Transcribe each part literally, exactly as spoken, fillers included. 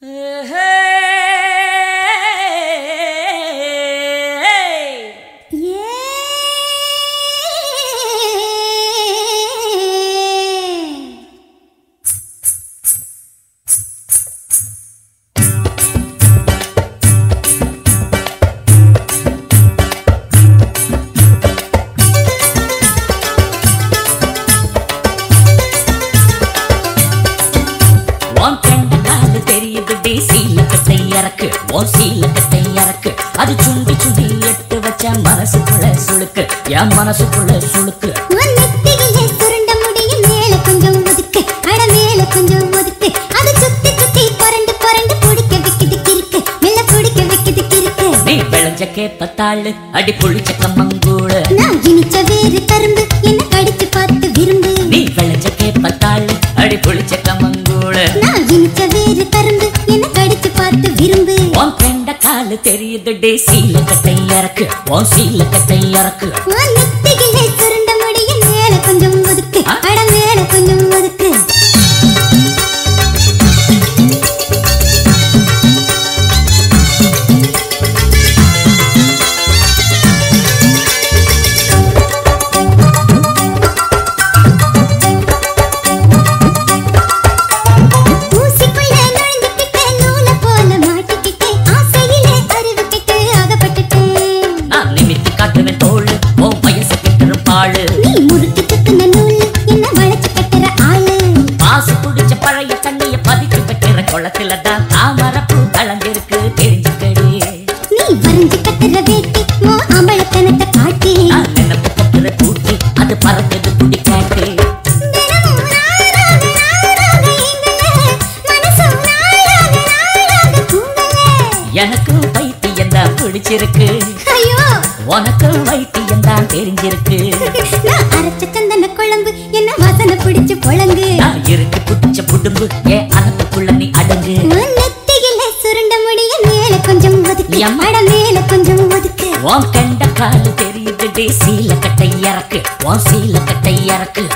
அது சுண்டி சுண்டி எட்டு வச்ச மனசுக்குள்ள சுளுக்கு என் மனசுக்குள்ள சுளுக்கு நெத்தியிலே சுருண்ட முடியும் மேல கொஞ்சம் ஒதுக்கு அட மேல கொஞ்சம் ஒதுக்கு அது சுத்தி சுத்தி பரண்டு பரண்டு பிடிக்க வைக்குது கிறுக்கு மெல்ல பிடிக்க வைக்குது கிறுக்கு நீ விளைஞ்ச கேப்பத்தாளு அடி புளிச்ச கம்மங்கூழு நான் இனிச்ச வேறு கரும்பு என்ன கடிச்சு பார்த்து விரும்பு நீ விளைஞ்ச கேப்பத்தாளு அடி புளிச்ச கம்மங்கூழு நான் இனிச்ச வேறு கரும்பு என்ன கடிச்சு பார்த்து விரும்பு காலு தெரியுது டே சீல கட்டை இறக்கு உன் சீல கட்டை இறக்கு நெத்தியிலே சுருண்ட முடியும் மேல கொஞ்சம் ஒதுக்கு அட மேல கொஞ்சம் ஒதுக்கு நீ முறுக்கி கட்டுன நூல் என்ன வளைச்சு கட்டுற ஆளு பாசு குடிச்ச பழைய தண்ணிய பதிச்சு வைக்கிற குளத்துல தான் தாமரப்பூ கலந்திருக்கு தெரிஞ்சுக்கடி நீ வரைஞ்சு கட்டுற வேட்டி ஓ அம்பளத்தனத்தை காட்டி நினைப்பு கட்டுற கூட்டி அது பறக்குது துடி காட்டி எனக்கு வைத்தியம் தான் பிடிச்சிருக்கு உனக்கு வைத்தியம் தான் தெரிஞ்சிருக்கு நான் அரைச்ச சந்தன குழம்பு என்ன வாசனை பிடிச்சு பொழங்கு நான் இருக்கு புடிச்ச புடும்பு ஏன் அனத்துக்குள்ள நீ அடங்கு நெத்தியிலே சுருண்ட முடிய மேல கொஞ்சம் ஒதுக்கு அட மேல கொஞ்சம் ஒதுக்கு உன் கண்ட காலு தெரியுது டே சீல கட்டை இறக்கு உன் சீல கட்டை இறக்கு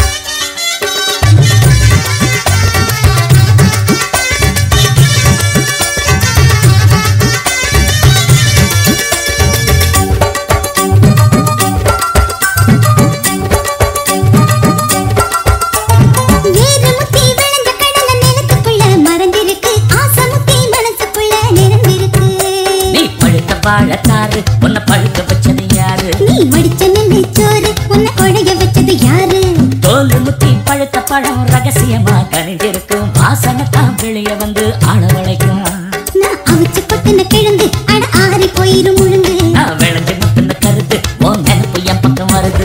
வாழத்தாரு உன்னை பழுக்க வச்சது யாரு நீ வடிச்ச நெல்லு சோறு உன்னை கொழைய வச்சது யாரு தோல் முத்தி பழுத்த பழம் ரகசியமா கணிஞ்சிருக்கும் வாசனை தான் வெளிய வந்து ஆளவளைக்கும் நான் அவிச்சு கொட்டின கிழங்கு அட ஆறி போயிரும் முழுங்கு நான் விளைஞ்சு முத்தின கருத்து உன் நினைப்பு என் பக்கம் வருது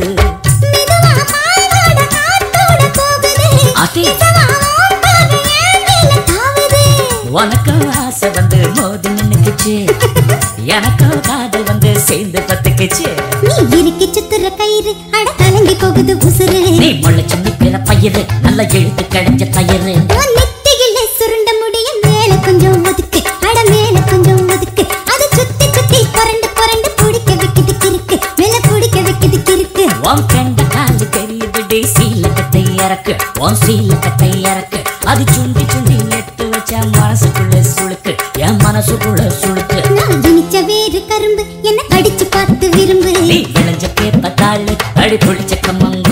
உனக்கு ஆசை வந்து மோதி நின்னுக்குச்சு எனக்கு காதல் வந்து சேர்ந்து பத்துக்குச்சு நீ இறுக்கி சுத்துற கயிறு அட கலங்கி போகுது உசுறு நீ முளைச்சு நிக்கிற பயிறு நல்ல எழுத்து கிடைச்ச தயிறு நெத்தியிலே சுருண்ட முடிய மேல கொஞ்சம் ஒதுக்கு அட மேல கொஞ்சம் ஒதுக்கு அது சுத்தி சுத்தி பரண்டு பரண்டு பிடிக்க வைக்குது கிறுக்கு மெல்ல பிடிக்க வைக்குது கிறுக்கு உன் கண்ட காலு தெரியுது டே சீல கட்டை இறக்கு உன் சீல கட்டை இறக்கு அது சுண்டி சுண்டி எட்டு வச்ச மனசுக்குள்ள சுளுக்கு என் மனசுக்குள்ள சுளுக்கு நான் இனிச்ச வேறு கரும்பு என்ன கடிச்சு பார்த்து விரும்பு நீ விளைஞ்ச கேப்பத்தாளு அடி புளிச்ச கம்மங்க